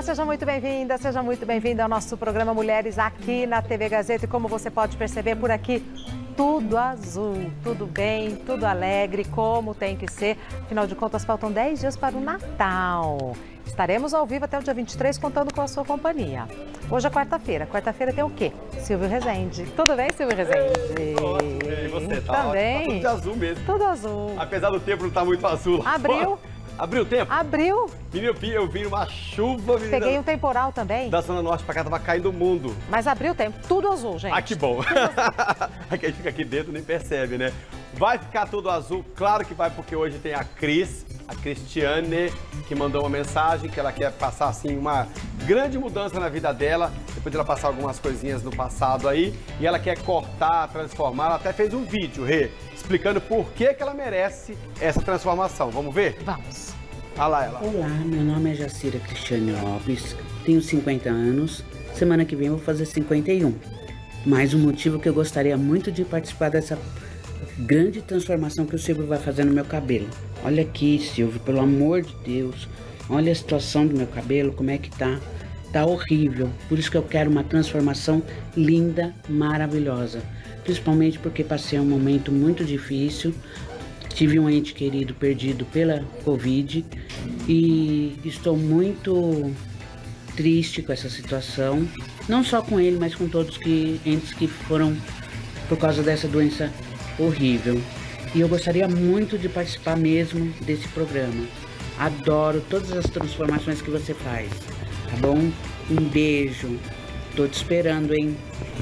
Olá, seja muito bem-vinda, seja muito bem-vindo ao nosso programa Mulheres aqui na TV Gazeta. E como você pode perceber por aqui, tudo azul, tudo bem, tudo alegre, como tem que ser. Afinal de contas, faltam 10 dias para o Natal. Estaremos ao vivo até o dia 23 contando com a sua companhia. Hoje é quarta-feira. Quarta-feira tem o quê? Silvio Rezende. Tudo bem, Silvio Rezende? E você, tá também? Tá tudo de azul mesmo. Tudo azul. Apesar do tempo não estar muito azul. Abriu? Abriu o tempo? Abriu. Menino, eu vi uma chuva, menina. Peguei um temporal também. Da Zona Norte pra cá, tava caindo o mundo. Mas abriu o tempo, tudo azul, gente. Ah, que bom. Aqui a gente fica aqui dentro nem percebe, né? Vai ficar tudo azul, claro que vai, porque hoje tem a Cristiane, que mandou uma mensagem que ela quer passar, assim, uma grande mudança na vida dela, depois de ela passar algumas coisinhas no passado aí, e ela quer cortar, transformar, ela até fez um vídeo, Rê, explicando por que ela merece essa transformação. Vamos ver? Vamos. Olha lá ela. Olá, meu nome é Jacira Cristiane Lopes, tenho 50 anos, semana que vem eu vou fazer 51. Mas o motivo que eu gostaria muito de participar dessa grande transformação que o Silvio vai fazer no meu cabelo. Olha aqui, Silvio, pelo amor de Deus, olha a situação do meu cabelo, como é que tá. Tá horrível, por isso que eu quero uma transformação linda, maravilhosa. Principalmente porque passei um momento muito difícil. Tive um ente querido perdido pela Covid e estou muito triste com essa situação. Não só com ele, mas com todos entes que foram por causa dessa doença horrível. E eu gostaria muito de participar mesmo desse programa. Adoro todas as transformações que você faz, tá bom? Um beijo. Tô te esperando, hein?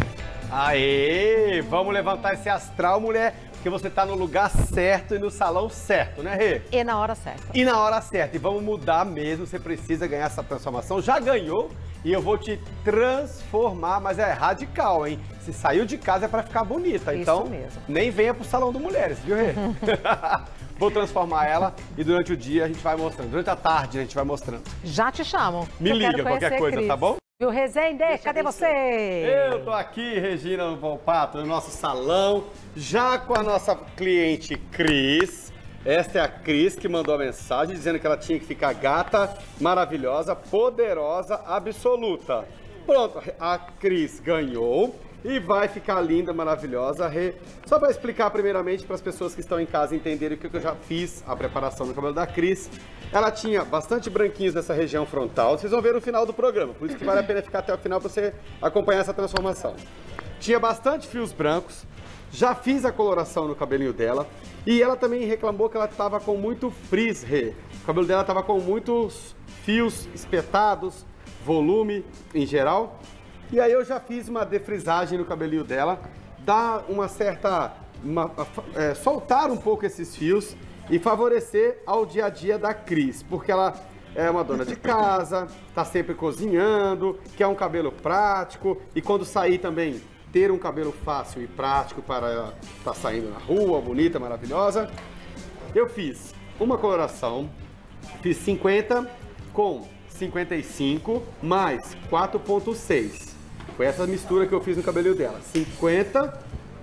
Aê! Vamos levantar esse astral, mulher, porque você tá no lugar certo e no salão certo, né, Rê? E na hora certa. E na hora certa. E vamos mudar mesmo, você precisa ganhar essa transformação. Já ganhou e eu vou te transformar, mas é radical, hein? Se saiu de casa é pra ficar bonita, Isso então mesmo. Nem venha pro salão do Mulheres, viu, Rê? Vou transformar ela e durante o dia a gente vai mostrando. Durante a tarde a gente vai mostrando. Já te chamo. Me liga qualquer coisa, Cris. tá bom? Viu, Rezende? Cadê você? Eu tô aqui, Regina Volpato, no nosso salão, já com a nossa cliente Cris. Esta é a Cris que mandou a mensagem dizendo que ela tinha que ficar gata, maravilhosa, poderosa, absoluta. Pronto, a Cris ganhou e vai ficar linda, maravilhosa. Só para explicar primeiramente para as pessoas que estão em casa entenderem o que eu já fiz, a preparação do cabelo da Cris. Ela tinha bastante branquinhos nessa região frontal, vocês vão ver no final do programa, por isso que vale a pena ficar até o final para você acompanhar essa transformação. Tinha bastante fios brancos, já fiz a coloração no cabelinho dela e ela também reclamou que ela estava com muito frizz, Rê. O cabelo dela estava com muitos fios espetados, volume em geral. E aí eu já fiz uma defrisagem no cabelinho dela, dá uma certa... soltar um pouco esses fios e favorecer ao dia a dia da Cris, porque ela é uma dona de casa, tá sempre cozinhando, quer um cabelo prático e quando sair também ter um cabelo fácil e prático para estar saindo na rua, bonita, maravilhosa. Eu fiz uma coloração, fiz 50 com 55 mais 4.6. Foi essa mistura que eu fiz no cabelinho dela. 50,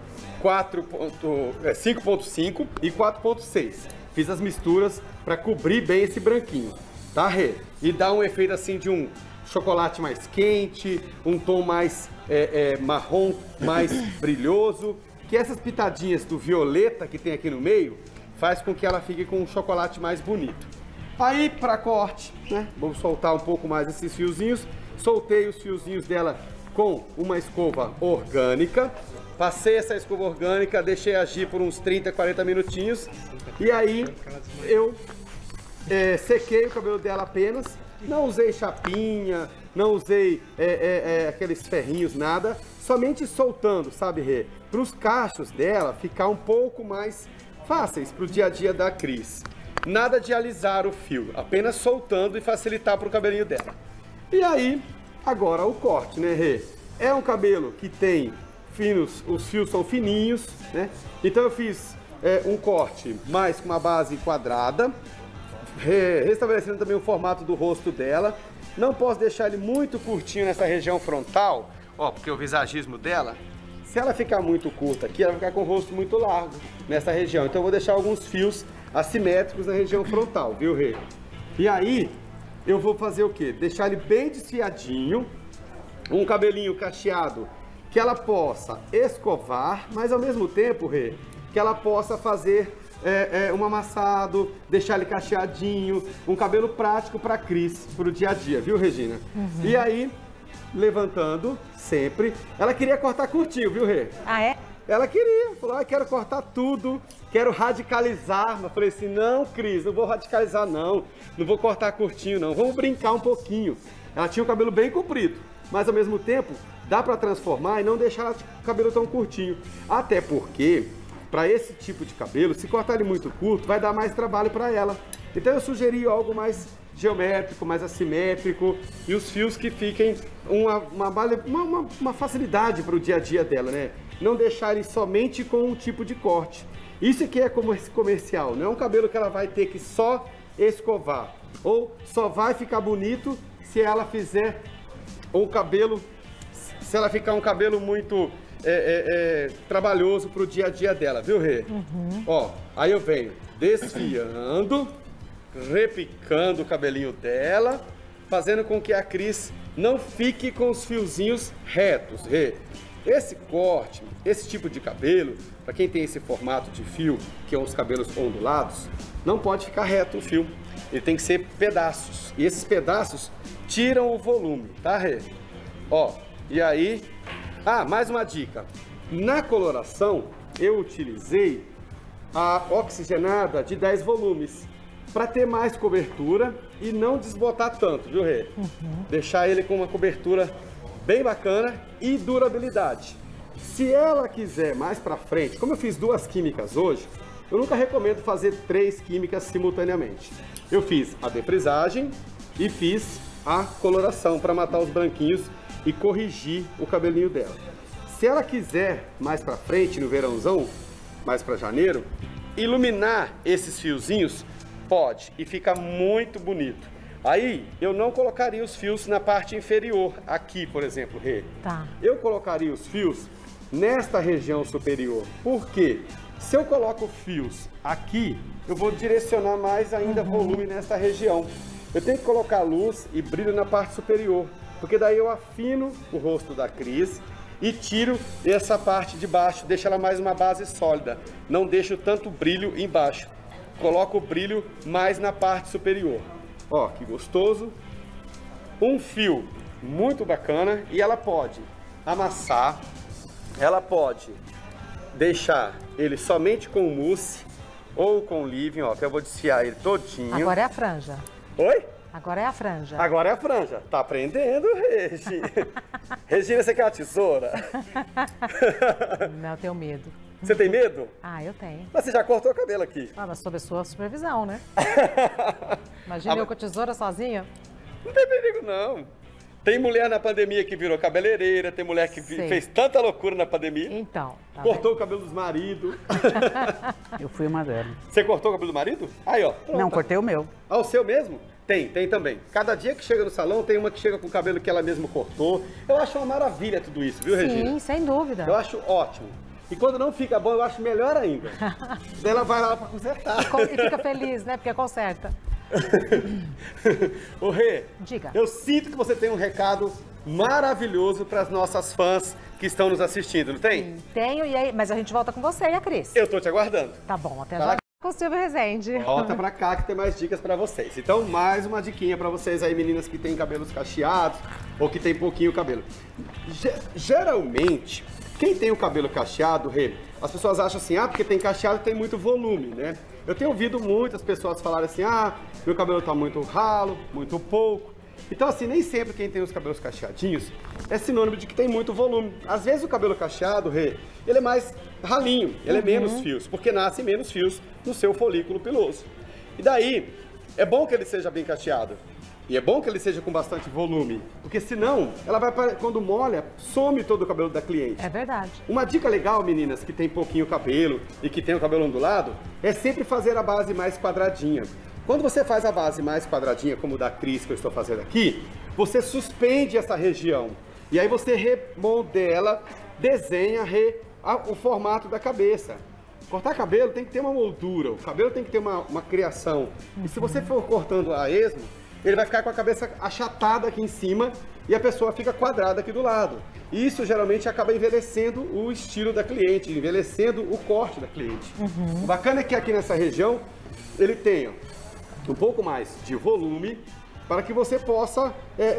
5.5 e 4.6. Fiz as misturas para cobrir bem esse branquinho, tá, Rê? E dá um efeito assim de um chocolate mais quente, um tom mais marrom, mais brilhoso. Que essas pitadinhas do violeta que tem aqui no meio faz com que ela fique com um chocolate mais bonito. Aí, para corte, né? Vamos soltar um pouco mais esses fiozinhos. Soltei os fiozinhos dela com uma escova orgânica. Passei essa escova orgânica, deixei agir por uns 30, 40 minutinhos. E aí eu sequei o cabelo dela apenas. Não usei chapinha, não usei aqueles ferrinhos, nada. Somente soltando, sabe, Rê? Para os cachos dela ficar um pouco mais fáceis para o dia a dia da Cris. Nada de alisar o fio, apenas soltando e facilitar para o cabelinho dela. E aí, agora o corte, né, Rê? É um cabelo que tem finos, os fios são fininhos, né? Então eu fiz um corte mais com uma base quadrada, restabelecendo também o formato do rosto dela. Não posso deixar ele muito curtinho nessa região frontal, ó, porque o visagismo dela, se ela ficar muito curta aqui, ela vai ficar com o rosto muito largo nessa região. Então eu vou deixar alguns fios assimétricos na região frontal, viu, Rê? E aí, eu vou fazer o quê? Deixar ele bem desfiadinho, um cabelinho cacheado, que ela possa escovar, mas ao mesmo tempo, Rê, que ela possa fazer um amassado, deixar ele cacheadinho, um cabelo prático para Cris, para o dia a dia, viu, Regina? E aí, levantando sempre, ela queria cortar curtinho, viu, Rê? Ah, é? Ela queria, falou, quero cortar tudo, quero radicalizar. Mas eu falei assim, não, Cris, não vou radicalizar não vou cortar curtinho não, vamos brincar um pouquinho. Ela tinha o cabelo bem comprido, mas ao mesmo tempo dá para transformar e não deixar o cabelo tão curtinho. Até porque, para esse tipo de cabelo, se cortar ele muito curto, vai dar mais trabalho para ela. Então eu sugeri algo mais geométrico, mais assimétrico e os fios que fiquem uma facilidade para o dia a dia dela, né? Não deixar ele somente com um tipo de corte. Isso aqui é como esse comercial, não é um cabelo que ela vai ter que só escovar. Ou só vai ficar bonito se ela fizer um cabelo, se ela ficar um cabelo muito trabalhoso para o dia a dia dela, viu, Rê? Ó, aí eu venho desfiando, repicando o cabelinho dela, fazendo com que a Cris não fique com os fiozinhos retos, Rê. Esse corte, esse tipo de cabelo, para quem tem esse formato de fio, que é os cabelos ondulados, não pode ficar reto o fio. Ele tem que ser pedaços. E esses pedaços tiram o volume, tá, Rê? Ó, e aí... Ah, mais uma dica. Na coloração, eu utilizei a oxigenada de 10 volumes, para ter mais cobertura e não desbotar tanto, viu, Rê? Deixar ele com uma cobertura bem bacana e durabilidade. Se ela quiser mais pra frente, como eu fiz 2 químicas hoje, eu nunca recomendo fazer 3 químicas simultaneamente. Eu fiz a defrisagem e fiz a coloração para matar os branquinhos e corrigir o cabelinho dela. Se ela quiser mais pra frente, no verãozão, mais pra janeiro, iluminar esses fiozinhos, pode, e fica muito bonito. Aí, eu não colocaria os fios na parte inferior, aqui, por exemplo, Rê. Tá. Eu colocaria os fios nesta região superior. Por quê? Se eu coloco fios aqui, eu vou direcionar mais ainda volume nesta região. Eu tenho que colocar luz e brilho na parte superior, porque daí eu afino o rosto da Cris e tiro essa parte de baixo, deixo ela mais uma base sólida. Não deixo tanto brilho embaixo. Coloco o brilho mais na parte superior. Ó, que gostoso. Um fio muito bacana e ela pode amassar, ela pode deixar ele somente com mousse ou com leave-in, ó, que eu vou desfiar ele todinho. Agora é a franja. Oi? Agora é a franja. Agora é a franja. Tá aprendendo, Regina? Regina, você quer a tesoura? Não, eu tenho medo. Você tem medo? Ah, eu tenho. Mas você já cortou o cabelo aqui. Ah, mas sob a sua supervisão, né? Imagina eu com a tesoura sozinha. Não tem perigo, não. Tem mulher na pandemia que virou cabeleireira, tem mulher que fez tanta loucura na pandemia. Então. Tá cortou o cabelo dos maridos. Eu fui uma delas. Você cortou o cabelo do marido? Aí, ó. Pronto. Não, cortei o meu. Ah, o seu mesmo? Tem também. Cada dia que chega no salão, tem uma que chega com o cabelo que ela mesma cortou. Eu acho uma maravilha tudo isso, viu, Regina? Sim, sem dúvida. Eu acho ótimo. E quando não fica bom, eu acho melhor ainda. Daí ela vai lá pra consertar. E fica feliz, né? Porque conserta. Ô Rê, diga. Eu sinto que você tem um recado maravilhoso para as nossas fãs que estão nos assistindo, não tem? Tenho, e aí, mas a gente volta com você e a Cris. Eu tô te aguardando. Tá bom, até já com o Silvio Rezende. Volta pra cá que tem mais dicas para vocês. Então, mais uma diquinha para vocês aí, meninas que têm cabelos cacheados ou que tem pouquinho cabelo. Geralmente, quem tem o cabelo cacheado, Rê, as pessoas acham assim, porque tem cacheado tem muito volume, né? Eu tenho ouvido muitas pessoas falarem assim, meu cabelo tá muito ralo, muito pouco. Então assim, nem sempre quem tem os cabelos cacheadinhos é sinônimo de que tem muito volume. Às vezes o cabelo cacheado, Rê, ele é mais ralinho, ele é menos fios, porque nascem menos fios no seu folículo piloso. E daí, é bom que ele seja bem cacheado. E é bom que ele seja com bastante volume, porque senão, ela vai, quando molha, some todo o cabelo da cliente. É verdade. Uma dica legal, meninas, que tem pouquinho cabelo e que tem o cabelo ondulado, é sempre fazer a base mais quadradinha. Quando você faz a base mais quadradinha, como o da Cris que eu estou fazendo aqui, você suspende essa região. E aí você remodela, desenha o formato da cabeça. Cortar cabelo tem que ter uma moldura, o cabelo tem que ter uma criação. E se você for cortando a esmo, ele vai ficar com a cabeça achatada aqui em cima e a pessoa fica quadrada aqui do lado. Isso geralmente acaba envelhecendo o estilo da cliente, envelhecendo o corte da cliente. O bacana é que aqui nessa região ele tem um pouco mais de volume para que você possa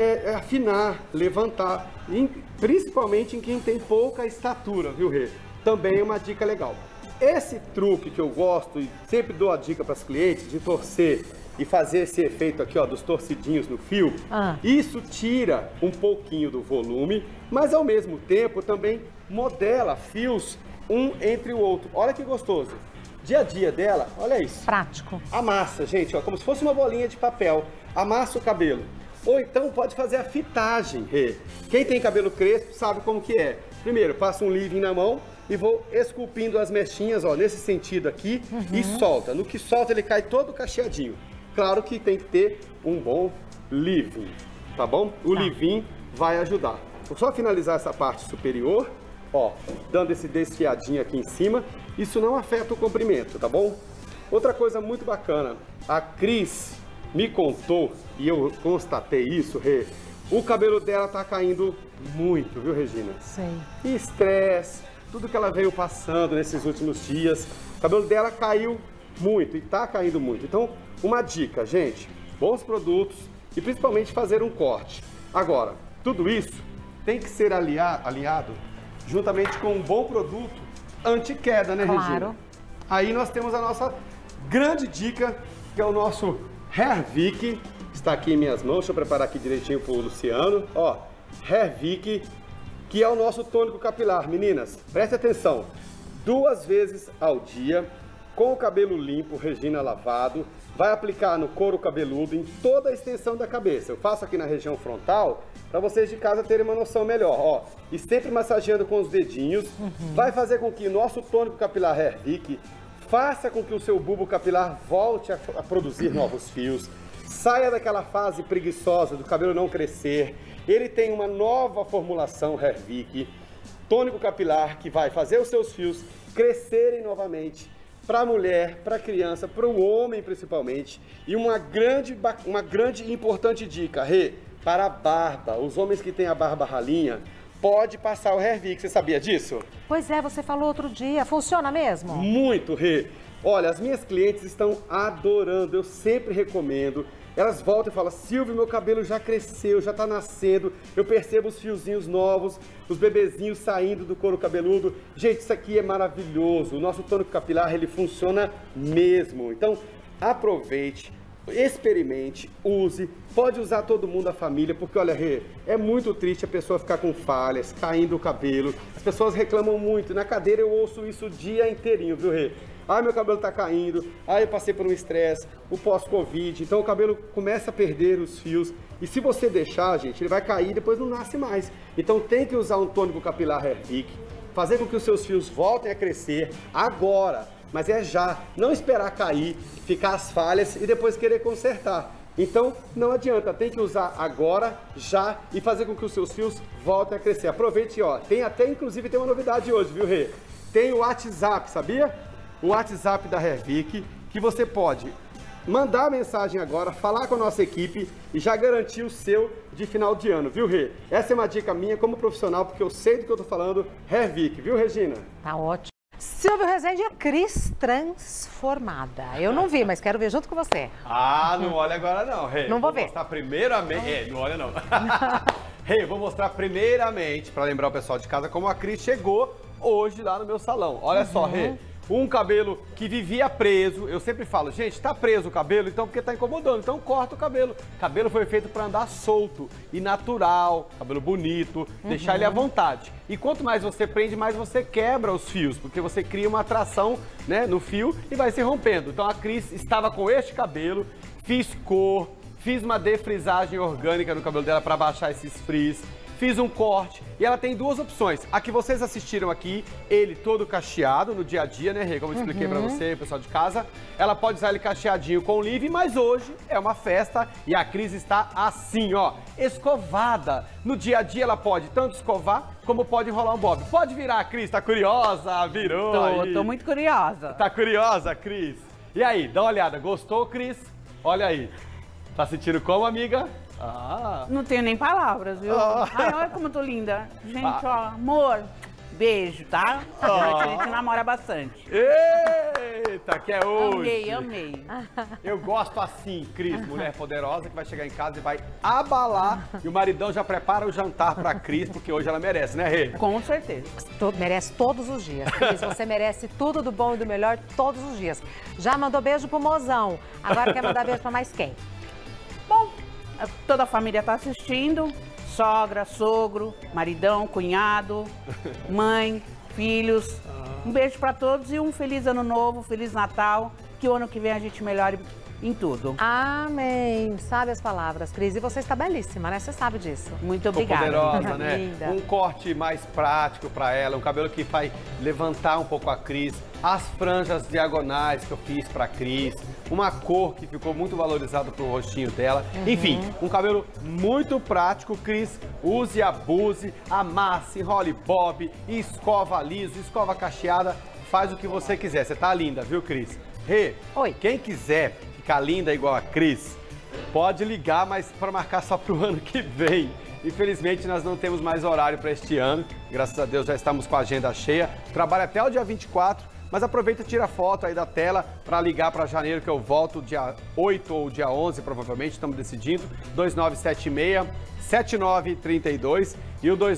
afinar, levantar, principalmente em quem tem pouca estatura, viu, Rê? Também é uma dica legal. Esse truque que eu gosto e sempre dou a dica para as clientes de torcer e fazer esse efeito aqui, ó, dos torcidinhos no fio, isso tira um pouquinho do volume, mas ao mesmo tempo também modela fios um entre o outro. Olha que gostoso. Dia a dia dela, olha isso. Prático. Amassa, gente, ó, como se fosse uma bolinha de papel. Amassa o cabelo. Ou então pode fazer a fitagem, Rê. Quem tem cabelo crespo sabe como que é. Primeiro, passo um leave-in na mão e vou esculpindo as mechinhas, ó, nesse sentido aqui, e solta. No que solta, ele cai todo cacheadinho. Claro que tem que ter um bom leave-in, tá bom? O leave-in vai ajudar. Vou só finalizar essa parte superior, ó, dando esse desfiadinho aqui em cima. Isso não afeta o comprimento, tá bom? Outra coisa muito bacana, a Cris me contou, e eu constatei isso, Rê, o cabelo dela tá caindo muito, viu, Regina? Sim. Estresse, tudo que ela veio passando nesses últimos dias, o cabelo dela caiu muito e tá caindo muito. Então, uma dica, gente, bons produtos e principalmente fazer um corte. Agora, tudo isso tem que ser alinhado juntamente com um bom produto anti-queda, né, Claro. Regina? Aí nós temos a nossa grande dica, que é o nosso Hervik. Está aqui em minhas mãos, deixa eu preparar aqui direitinho pro Luciano. Ó, Hervik, que é o nosso tônico capilar. Meninas, preste atenção. 2 vezes ao dia, com o cabelo limpo, Regina lavado, vai aplicar no couro cabeludo em toda a extensão da cabeça. Eu faço aqui na região frontal, para vocês de casa terem uma noção melhor, ó. E sempre massageando com os dedinhos, vai fazer com que o nosso tônico capilar Hervik faça com que o seu bulbo capilar volte a produzir novos fios, saia daquela fase preguiçosa do cabelo não crescer. Ele tem uma nova formulação Hervik, tônico capilar, que vai fazer os seus fios crescerem novamente, para a mulher, para a criança, para o homem principalmente. E uma grande e importante dica, Rê, para a barba. Os homens que têm a barba ralinha, pode passar o Hervik. Você sabia disso? Pois é, você falou outro dia. Funciona mesmo? Muito, Rê. Olha, as minhas clientes estão adorando, eu sempre recomendo. Elas voltam e falam, Silvio, meu cabelo já cresceu, já tá nascendo, eu percebo os fiozinhos novos, os bebezinhos saindo do couro cabeludo. Gente, isso aqui é maravilhoso. O nosso tônico capilar, ele funciona mesmo. Então, aproveite, experimente, use. Pode usar todo mundo da família, porque olha, Rê, é muito triste a pessoa ficar com falhas, caindo o cabelo. As pessoas reclamam muito. Na cadeira eu ouço isso o dia inteirinho, viu, Rê? Ai, meu cabelo tá caindo, ai, eu passei por um estresse, o pós-Covid, então o cabelo começa a perder os fios. E se você deixar, gente, ele vai cair e depois não nasce mais. Então tem que usar um tônico capilar Hervik, fazer com que os seus fios voltem a crescer agora, mas é já, não esperar cair, ficar as falhas e depois querer consertar. Então não adianta, tem que usar agora, já, e fazer com que os seus fios voltem a crescer. Aproveite, ó, inclusive tem uma novidade hoje, viu, Rê? Tem o WhatsApp, sabia? O WhatsApp da Hervik, que você pode mandar a mensagem agora, falar com a nossa equipe e já garantir o seu de final de ano, viu, Rê? Essa é uma dica minha como profissional, porque eu sei do que eu tô falando, Hervik, viu, Regina? Tá ótimo. Silvio Rezende, a Cris transformada. Eu não vi, mas quero ver junto com você. Ah, não olha agora não, Rê. Não vou ver. Mostrar primeiramente... não olha não. Rê, vou mostrar primeiramente, para lembrar o pessoal de casa, como a Cris chegou hoje lá no meu salão. Olha só, Rê. Um cabelo que vivia preso, eu sempre falo, gente, tá preso o cabelo, então porque tá incomodando, então corta o cabelo. O cabelo foi feito para andar solto e natural, cabelo bonito, deixar ele à vontade. E quanto mais você prende, mais você quebra os fios, porque você cria uma atração, né, no fio e vai se rompendo. Então a Cris estava com este cabelo, fiz cor, fiz uma defrisagem orgânica no cabelo dela para baixar esses frizz. Fiz um corte e ela tem 2 opções. A que vocês assistiram aqui, ele todo cacheado no dia a dia, né, Rê? Como eu expliquei pra você, pessoal de casa. Ela pode usar ele cacheadinho com leave, mas hoje é uma festa e a Cris está assim, ó, escovada. No dia a dia ela pode tanto escovar, como pode enrolar um bob. Pode virar, Cris, tá curiosa? Virou aí. Tô muito curiosa. Tá curiosa, Cris? E aí, dá uma olhada, gostou, Cris? Olha aí. Tá sentindo como, amiga? Ah. Não tenho nem palavras, viu? Ai, olha como eu tô linda. Gente, ó, amor, beijo, tá? A gente namora bastante. Eita, que é hoje. Amei. Eu gosto assim, Cris, mulher poderosa que vai chegar em casa e vai abalar. E o maridão já prepara o jantar pra Cris, porque hoje ela merece, né, Rê? Com certeza. Merece todos os dias. Cris, você merece tudo do bom e do melhor todos os dias. Já mandou beijo pro mozão. Agora quer mandar beijo pra mais quem? Bom, toda a família tá assistindo. Sogra, sogro, maridão, cunhado, mãe, filhos. Um beijo pra todos e um feliz ano novo, feliz Natal. Que o ano que vem a gente melhore em tudo. Amém. Sabe as palavras, Cris. E você está belíssima, né? Você sabe disso. Muito obrigada. Poderosa, né? Linda. Um corte mais prático pra ela, um cabelo que vai levantar um pouco a Cris, as franjas diagonais que eu fiz pra Cris, uma cor que ficou muito valorizada pro rostinho dela. Enfim, um cabelo muito prático, Cris. Use, abuse, amasse, enrole bob, escova liso, escova cacheada, faz o que você quiser. Você tá linda, viu, Cris? Rê, Oi. Quem quiser ficar linda igual a Cris, pode ligar, mas para marcar só pro ano que vem. Infelizmente, nós não temos mais horário para este ano. Graças a Deus, já estamos com a agenda cheia. Trabalho até o dia 24, mas aproveita e tira foto aí da tela para ligar para janeiro, que eu volto dia 8 ou dia 11, provavelmente, estamos decidindo. 2976-7932 e o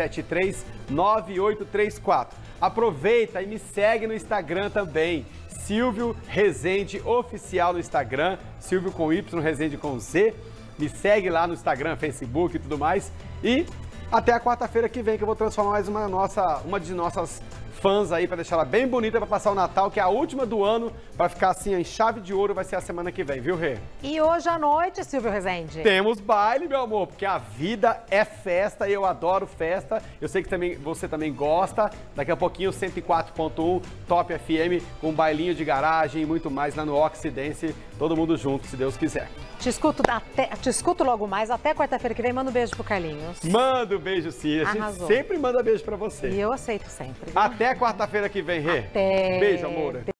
2973-9834. Aproveita e me segue no Instagram também. Silvio Rezende Oficial no Instagram, Silvio com Y, Rezende com Z. Me segue lá no Instagram, Facebook e tudo mais. E até a quarta-feira que vem, que eu vou transformar mais uma de nossas fãs aí, para deixar ela bem bonita para passar o Natal, que é a última do ano, para ficar assim em chave de ouro, vai ser a semana que vem, viu, Rê? E hoje à noite, Silvio Rezende? Temos baile, meu amor, porque a vida é festa e eu adoro festa. Eu sei que você também gosta. Daqui a pouquinho, 104.1 Top FM, com um bailinho de garagem e muito mais lá no Oxidência. Todo mundo junto, se Deus quiser. Te escuto logo mais. Até quarta-feira que vem. Manda um beijo pro Carlinhos. Manda um beijo, sim. A gente Arrasou. sempre manda beijo pra você. E eu aceito sempre. Até quarta-feira que vem, Rê. Até. Beijo, amor.